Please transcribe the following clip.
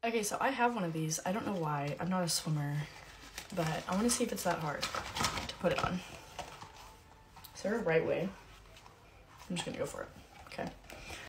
Okay, so I have one of these. I don't know why. I'm not a swimmer, but I want to see if it's that hard to put it on. Is there a right way? I'm just gonna go for it.